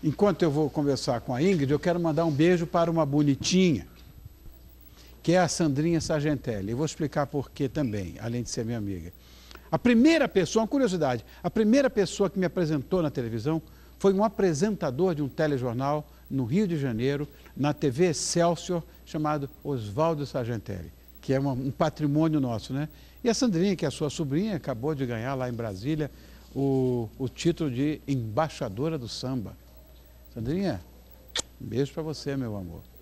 enquanto eu vou conversar com a Ingrid, eu quero mandar um beijo para uma bonitinha, que é a Sandrinha Sargentelli. Eu vou explicar por quê também, além de ser minha amiga. A primeira pessoa, uma curiosidade, a primeira pessoa que me apresentou na televisão foi um apresentador de um telejornal no Rio de Janeiro, na TV Excelsior, chamado Oswaldo Sargentelli, que é um patrimônio nosso, né? E a Sandrinha, que é a sua sobrinha, acabou de ganhar lá em Brasília o título de embaixadora do samba. Sandrinha, um beijo para você, meu amor.